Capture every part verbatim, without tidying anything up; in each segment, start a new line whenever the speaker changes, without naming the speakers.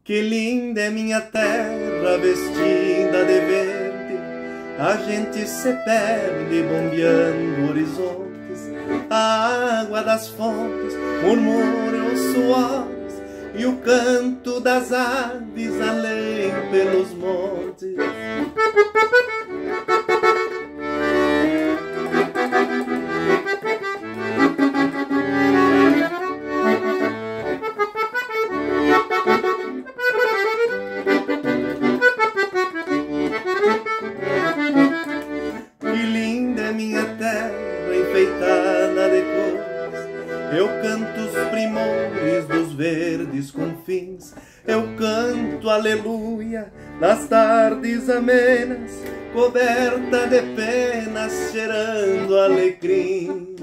Que linda é minha terra vestida de verde, a gente se perde bombeando horizontes, a água das fontes murmura os suores e o canto das aves além pelos montes. Que linda é minha terra enfeitada de cores, eu canto os primores dos verdes confins, eu canto aleluia nas tardes amenas, coberta de penas, cheirando alecrim.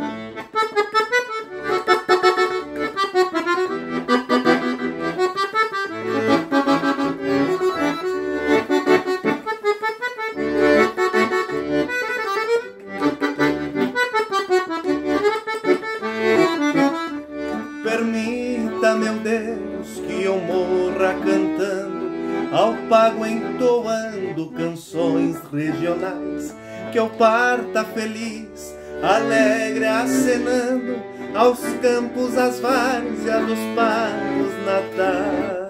Permita, meu Deus, que eu morra cantando, ao pago entoando canções regionais, que eu parta feliz, alegre acenando aos campos, às várzeas dos pagos natais.